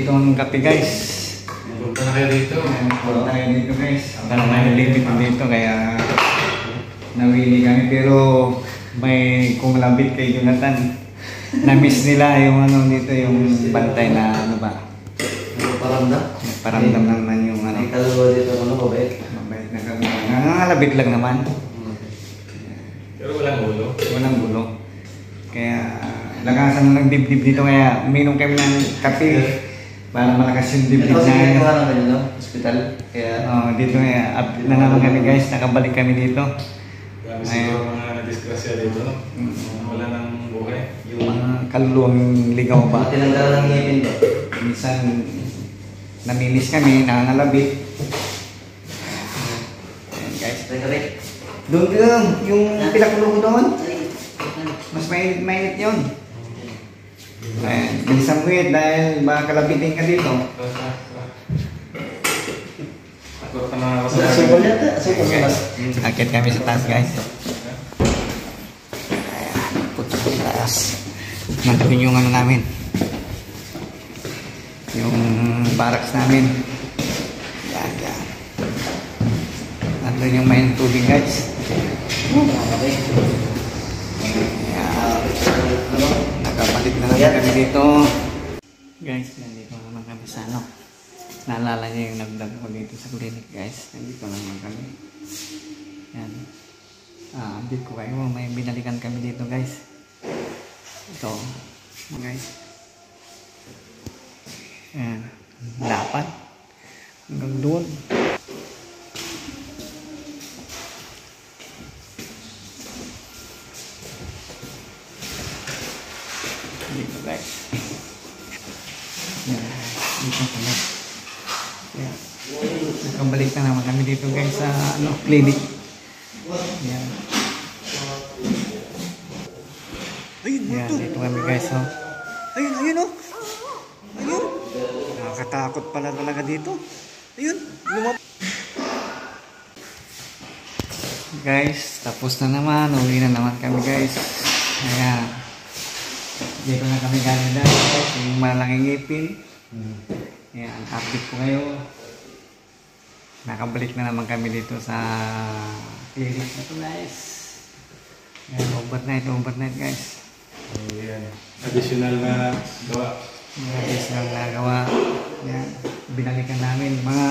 dito ang kape guys. Punta na kayo dito. Punta tayo dito guys. Parang may limit dito kaya nawili kami pero may kumlambit kay Jonathan. Na-miss nila yung ano dito yung bantay na ano ba? Paramdam? Paramdam naman yung ano. Ay, kaluluwa dito ano, mabait. Mabait na kami. Nangangalabit lang naman. Pero walang ulo. Walang gulo. Kaya lakasan lang dibdib dito kaya uminom kami ng kape para malakas yung dibdib Ito kasi na. ginawa naman yun, no? Hospital. Kaya... Dito kaya update na naman kami guys. Nakabalik kami dito. Grabe siguro mga na-disgrasya dito, no? Wala ng buhay. Yung mga kaluluwang ligaw ba? Tinanggalan ng ngipin ba? Minsan namimiss kami, nangangalabit. Ayan guys. Teka, Rick. Doon yung pinakulo ko doon. Mas mainit yun. Ayan, bilisan mo yun dahil baka kalabitin ka dito. Ako ka na ako sa Sipol yata. Sipol Ayan, yata. guys. Akit kami sa taas guys. Ayan, puto sa taas. Nandun yung ano namin. Yung barracks namin. Yan, yan. Nandun yung main tubig guys. Okay. Ayan. Nakabalik na naman kami dito. Guys, nandito naman kami sa ano. Naalala niyo yung nagdag ko dito sa clinic guys. Nandito naman kami. Yan. Update ko kayo. May binalikan kami dito guys. Ito. Guys. Ayan. Dapat. Hanggang doon. Dito guys. Yan. Dito kami. Yan. Nakabalik na naman kami dito guys sa ano, clinic. Yan. Yan. Dito kami guys. Oh. Ayun, ayun oh. Ayun. Nakakatakot pala talaga dito. Ayun. Guys, tapos na naman. Uwi na naman kami guys. Ayan. Dito na kami galing dahil guys. Yung malaking ngipin. Ayan. Update ko kayo. Nakabalik na naman kami dito sa clinic na to guys. Ayan. Overnight guys. Ayan. Additional na gawa. Mga guys na nagawa. Ayan. Binalikan namin mga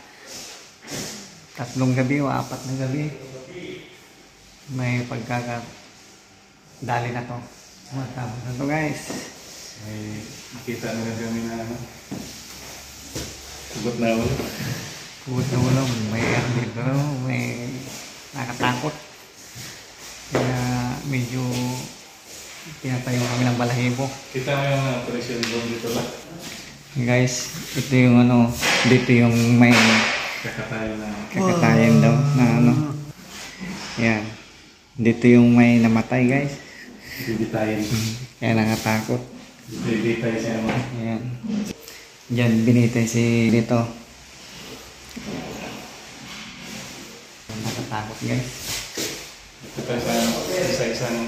3 gabi o 4 na gabi. May pagkakadali na to. Matapos na to guys. May nakita na kami na ano. Sugot na ulo. Huwag na ulo. May dito. May nakatakot. Kaya medyo pinatayo kami ng balahibo. Kita mo yung operation room dito ba? Guys, ito yung ano, dito yung may kakatayan daw na ano. Yan. Dito yung may namatay guys. Bibitayin. Kaya nangatakot. Bibitayin siya mo. Yan. Diyan binitay si dito. Nakatakot guys. Ito tayo sa isang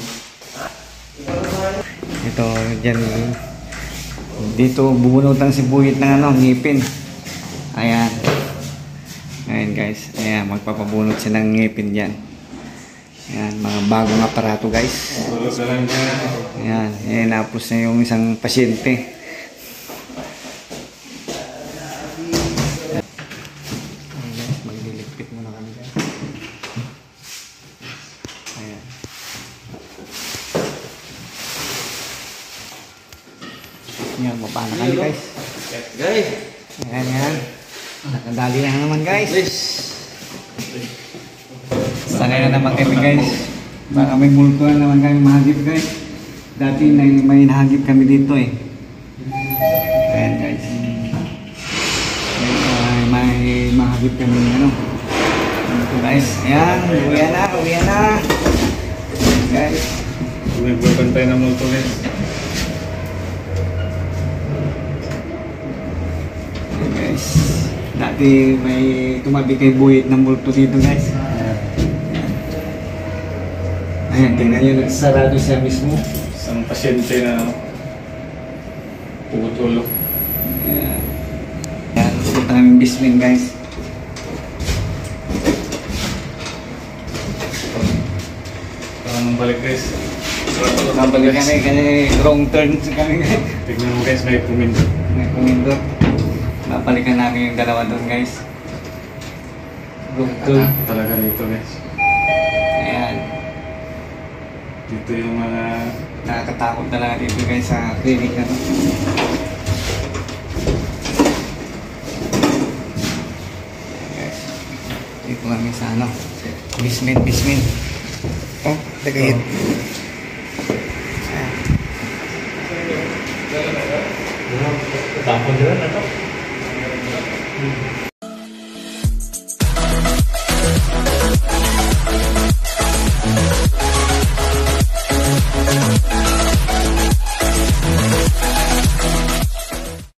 Ito diyan. Dito bubunutan si buhit ng ano, ngipin. Ayan. Ayan guys. Ayan, magpapabunot siya ng ngipin diyan. Ayan, mga bagong aparato guys. tulog na lang dyan. Ayan, inapos na yung isang pasyente. Ayan guys, magliligpit muna kami guys. Ayan. Ayan, mapaan na kami guys. Guys! Ayan, ayan. Nakadali na naman guys. Sanay na naman kami guys. Baka may multuan naman kami mahagip guys. Dati may nahagip kami dito eh. Ayan guys. May mahagip kami ano. Ito guys. Ayan. Uwian na. Guys. May pantay na multo guys. Ayan guys. Dati may tumabi kay buhit ng multo dito guys. Ayan, tingnan nyo, nagsarado siya mismo. Isang pasyente na putulog. Ayan. Ayan, punta namin basement guys. Parang balik guys. Nabalik kami kasi wrong turn kami guys. Tignan mo guys, may pumindot. May pumindot. Babalikan namin yung dalawa doon guys. Wrong turn. Talaga dito guys. Ayan. Dito yung mga... Nakakatakot talaga dito guys sa clinic na to. Ayan, guys. Dito kami sa ano. Basement. Oh, tagayit. Tapon dyan na to.